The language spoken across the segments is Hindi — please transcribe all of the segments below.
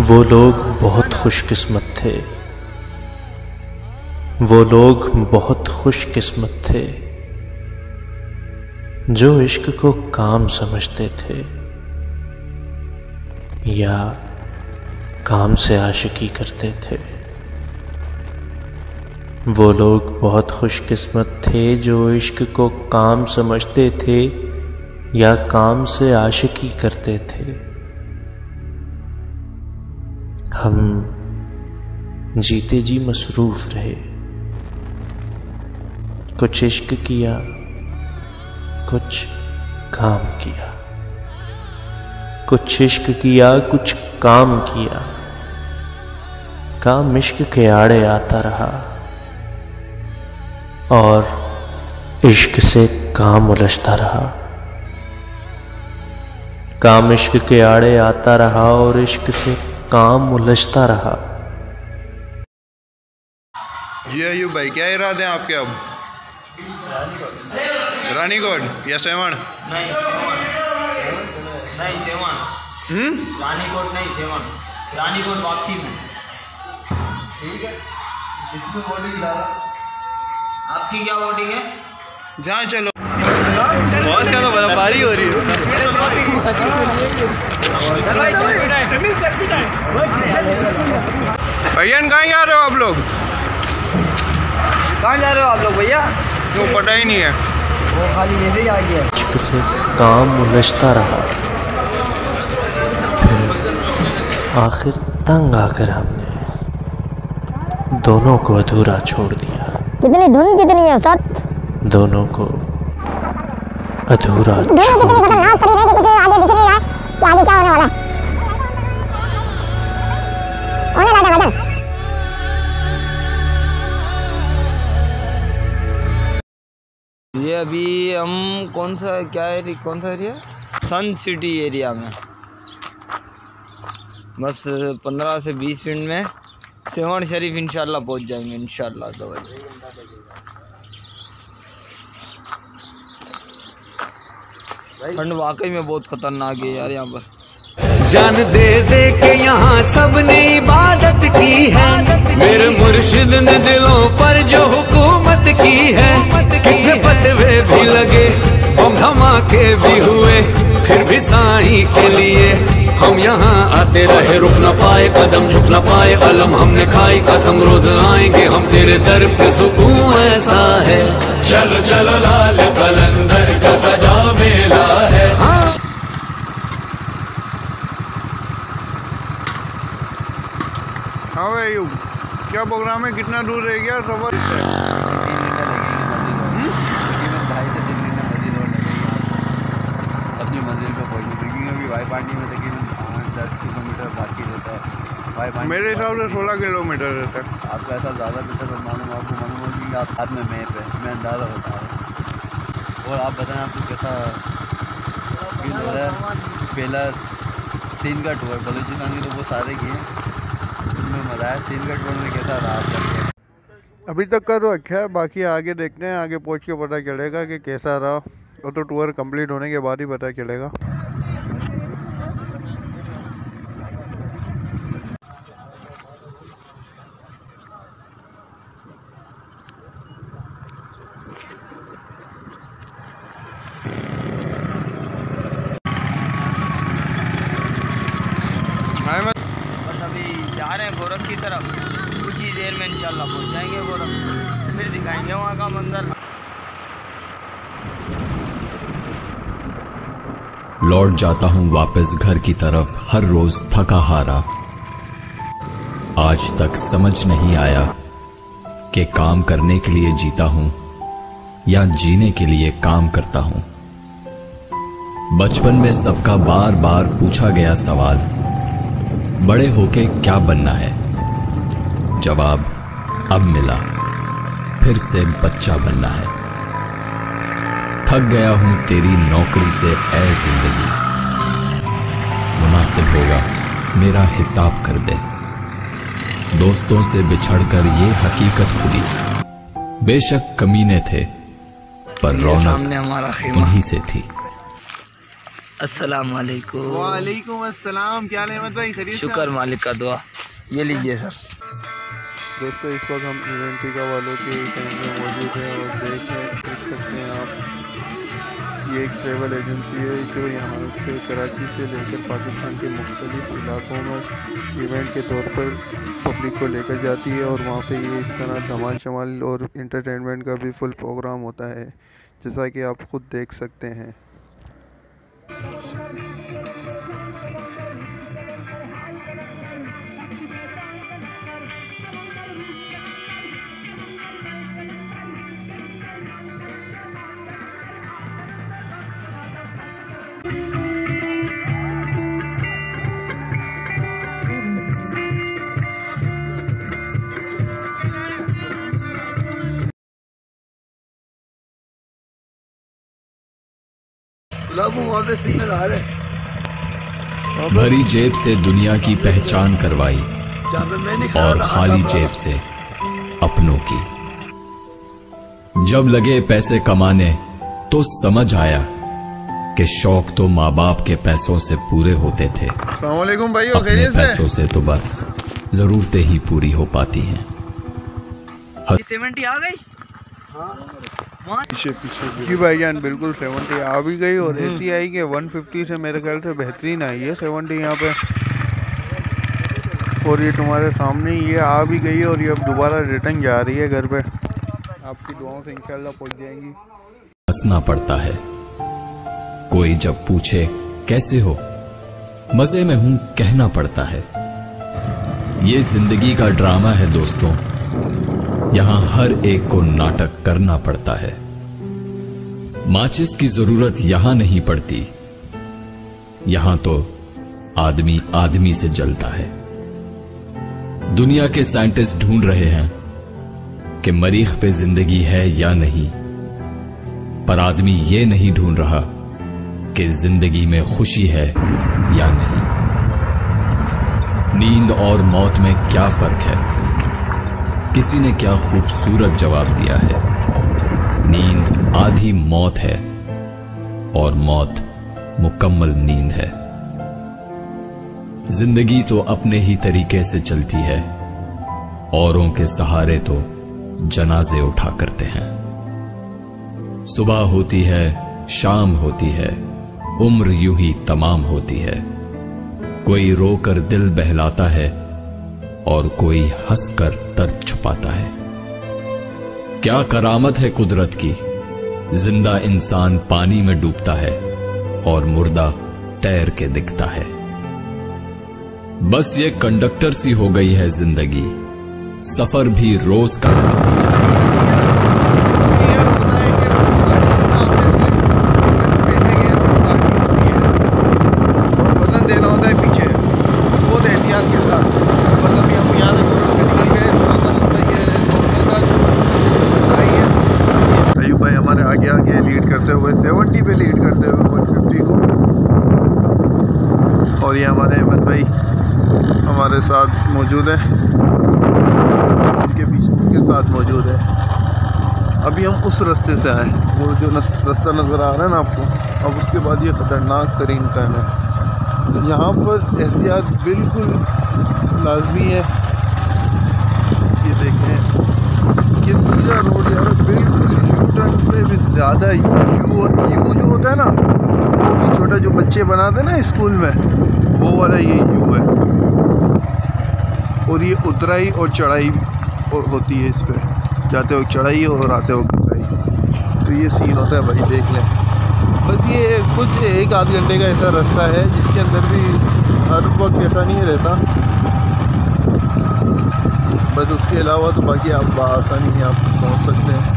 वो लोग बहुत खुशकिस्मत थे, वो लोग बहुत खुशकिस्मत थे जो इश्क को काम समझते थे या काम से आशिकी करते थे। वो लोग बहुत खुशकिस्मत थे जो इश्क को काम समझते थे या काम से आशिकी करते थे। हम जीते जी मसरूफ रहे, कुछ इश्क किया, कुछ काम किया, कुछ इश्क किया, कुछ काम किया। काम इश्क के आड़े आता रहा और इश्क से काम उलझता रहा। काम इश्क के आड़े आता रहा और इश्क से काम उलझता रहा। जी अयूब भाई, क्या इरादे हैं आपके अब? रानीकोट या सेवन? नहीं सेवन। रानीकोट नहीं, सेवन। रानीकोट वापसी में। ठीक है, इसमें वोटिंग डाला। आपकी क्या वोटिंग है? जहाँ चलो। बहुत ज़्यादा बर्फबारी हो रही है। भैया कहाँ जा रहे हो आप लोग? कहाँ जा रहे हो आप लोग भैया? क्यों पता ही नहीं है। वो खाली ऐसे ही आ गया। इश्क से काम उलझता रहा, फिर आखिर तंग आकर हमने दोनों को अधूरा छोड़ दिया। कितनी धुन कितनी है उस्ताद? दोनों को अधूरा छोड़ दिया। आगे दिख नहीं रहा कि आगे क्या होने वाला है। ये अभी हम कौन सा एरिया? सन सिटी एरिया में। बस 15 से 20 मिनट में सेवन शरीफ इंशाल्लाह पहुंच जाएंगे इंशाल्लाह। तो ठंड वाकई में बहुत खतरनाक है यार यहाँ पर। जान दे दे के यहाँ सबने इबादत की है, मेरे मुर्शिद ने दिलों पर जो हुकूमत की है। कितने फतवे भी लगे, बम धमाके भी हुए, फिर भी साईं के लिए हम यहाँ आते रहे। रुक न पाए, कदम झुक न पाए, अलम हमने खाई कसम रोज आएंगे हम तेरे दर पे। सुकून ऐसा है, चलो चलो लाल कलंदर का सजा मेला है। हाँ भाई अयूब, क्या प्रोग्राम है? कितना दूर रह गया सफर? अपनी मंजिल पे पहुंचने, क्योंकि अभी वाई पार्टी में तकरीबन 10 किलोमीटर बाकी रहता है। वाई पार्टी मेरे हिसाब से 16 किलोमीटर रहता है। आपका ऐसा ज़्यादा बेहतर मालूम, आपको मालूम होगी कि आप हाथ में मैप है, मैं अंदाज़ा बता रहा हूँ। और आप बताएं आपको कैसा फील हो रहा है? पहला सीन का टूर बलूचिस्तान के तो वो सारे किए, उसमें मज़ा आया। सीन का टूर में कैसा रहा आपका? अभी तक का तो अच्छा है, बाकी आगे देखते हैं, आगे पहुंच के पता चलेगा कि कैसा रहा। वो तो टूर कंप्लीट होने के बाद ही पता चलेगा। बस अभी जा रहे हैं गोरख की तरफ, कुछ ही देर में इंशाल्लाह पहुंच जाएंगे गोरख, फिर दिखाएंगे वहाँ का मंजर। लौट जाता हूं वापस घर की तरफ, हर रोज थका हारा। आज तक समझ नहीं आया कि काम करने के लिए जीता हूं या जीने के लिए काम करता हूं। बचपन में सबका बार बार पूछा गया सवाल, बड़े होके क्या बनना है? जवाब अब मिला, फिर से बच्चा बनना है। थक गया हूं तेरी नौकरी से ऐ जिंदगी, मुनासिब होगा मेरा हिसाब कर दे। दोस्तों से बिछड़कर ये हकीकत खुली, बेशक कमीने थे पर रौनक उन्हीं से थी। अस्सलाम वालेकुम। वालेकुम अस्सलाम। क्या हाल है अहमद भाई? खैरियत से? शुक्र मालिक का दुआ। ये लीजिए सर। दोस्तों इस वक्त हम इवेंटिका वालों के टेंट में मौजूद हैं और देख सकते हैं आप, ये एक ट्रैवल एजेंसी है जो यहाँ से कराची से लेकर पाकिस्तान के मुख्तलिफ इलाकों में इवेंट के तौर पर पब्लिक को लेकर जाती है और वहाँ पे ये इस तरह धमाल शमाल और इंटरटेनमेंट का भी फुल प्रोग्राम होता है, जैसा कि आप ख़ुद देख सकते हैं। वहाँ पे सिग्नल आ रहे। भरी जेब से दुनिया की पहचान करवाई और खाली जेब से अपनों की। जब लगे पैसे कमाने तो समझ आया कि शौक तो माँ बाप के पैसों से पूरे होते थे, अपने पैसों से तो बस जरूरतें ही पूरी हो पाती हैं। 70 आ गई। पीछे जी भाईजान, बिल्कुल 70 आ भी गई और ऐसी आई कि 150 से मेरे ख्याल से बेहतरीन आई है 70 यहाँ पे। और ये तुम्हारे सामने ये आ भी गई और ये अब दोबारा रिटर्न जा रही है घर पे। आपकी दुआओं से इंशाल्लाह पहुँच जाएंगी। हंसना पड़ता है, कोई जब पूछे कैसे हो, मजे में हूं कहना पड़ता है। ये जिंदगी का ड्रामा है दोस्तों, यहां हर एक को नाटक करना पड़ता है। माचिस की जरूरत यहां नहीं पड़ती, यहां तो आदमी आदमी से जलता है। दुनिया के साइंटिस्ट ढूंढ रहे हैं कि मरीख पे जिंदगी है या नहीं, पर आदमी ये नहीं ढूंढ रहा कि जिंदगी में खुशी है या नहीं। नींद और मौत में क्या फर्क है? किसी ने क्या खूबसूरत जवाब दिया है, नींद आधी मौत है और मौत मुकम्मल नींद है। जिंदगी तो अपने ही तरीके से चलती है, औरों के सहारे तो जनाजे उठा करते हैं। सुबह होती है, शाम होती है, उम्र यूं ही तमाम होती है। कोई रोकर दिल बहलाता है और कोई हंसकर दर्द छुपाता है। क्या करामत है कुदरत की, जिंदा इंसान पानी में डूबता है और मुर्दा तैर के दिखता है। बस ये कंडक्टर सी हो गई है जिंदगी, सफर भी रोज का। आगे लीड करते हुए 70 पे लीड करते हुए 150 को। और ये हमारे अहमद भाई हमारे साथ मौजूद है, उनके पीछे उनके साथ मौजूद है। अभी हम उस रास्ते से आए, वो जो रास्ता नज़र आ रहा है ना आपको, अब उसके बाद ये ख़तरनाक तरीन टर्न है। यहाँ पर एहतियात बिल्कुल लाजमी है। ये देखें कि सीधा रोड यार बिल्कुल यूटर्न से भी ज़्यादा यू जो होता है ना, वो भी छोटा जो बच्चे बनाते हैं ना स्कूल में, वो वाला ये यू है। और ये उतराई और चढ़ाई होती है, इस पर जाते वक्त चढ़ाई और आते वक्त उतराई। तो ये सीन होता है भाई, देख लें। बस ये कुछ 1 आध घंटे का ऐसा रास्ता है जिसके अंदर भी हर वक्त ऐसा नहीं रहता, बस उसके अलावा तो बाकी आप आसानी आप पहुंच सकते हैं।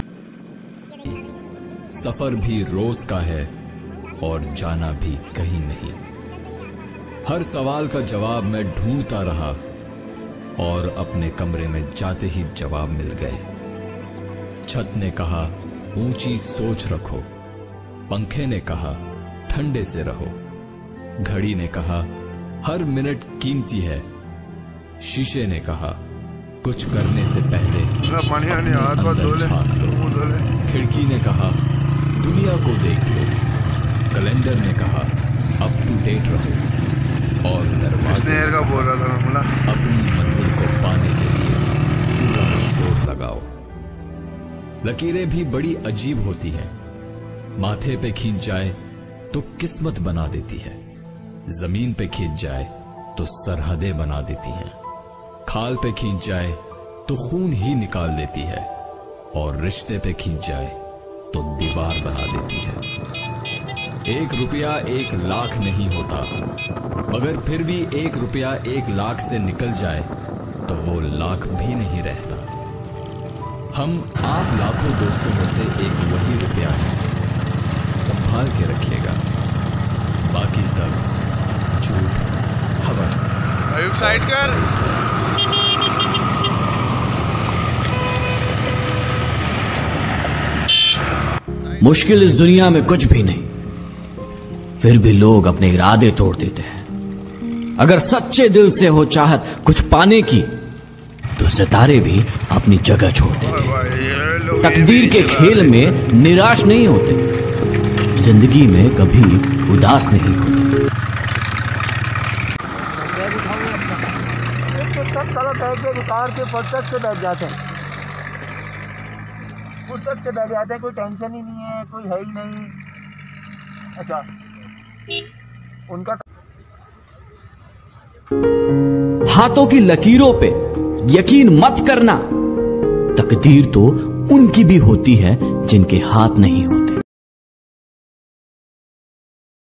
सफर भी रोज का है और जाना भी कहीं नहीं। हर सवाल का जवाब मैं ढूंढता रहा और अपने कमरे में जाते ही जवाब मिल गए। छत ने कहा ऊंची सोच रखो, पंखे ने कहा ठंडे से रहो, घड़ी ने कहा हर मिनट कीमती है, शीशे ने कहा कुछ करने से पहले अंदर झांक लो, खिड़की ने कहा दुनिया को देख लो, कैलेंडर ने कहा अप टू डेट रहो और दरवाजे का बोल रहा था बोला अपनी मंजिल को पाने के लिए पूरा जोर लगाओ। लकीरें भी बड़ी अजीब होती हैं। माथे पे खींच जाए तो किस्मत बना देती है, जमीन पे खींच जाए तो सरहदें बना देती हैं, खाल पे खींच जाए तो खून ही निकाल देती है, और रिश्ते पे खींच जाए तो दीवार बना देती है। 1 रुपया 1 लाख नहीं होता, मगर फिर भी 1 रुपया 1 लाख से निकल जाए तो वो लाख भी नहीं रहता। हम आप लाखों दोस्तों में से एक वही रुपया है, संभाल के रखिएगा। बाकी सब झूठ, हवस। अयूब साइड कर। मुश्किल इस दुनिया में कुछ भी नहीं, फिर भी लोग अपने इरादे तोड़ देते हैं। अगर सच्चे दिल से हो चाहत कुछ पाने की, तो सितारे भी अपनी जगह छोड़ देते। तकदीर के खेल में निराश नहीं होते, जिंदगी में कभी उदास नहीं होते। कार के फुर्सत से बैठ जाते हैं, फुर्सत से बैठ जाते हैं, कोई टेंशन ही नहीं है, कोई है ही नहीं। अच्छा, उनका हाथों की लकीरों पे यकीन मत करना। तकदीर तो उनकी भी होती है जिनके हाथ नहीं होते।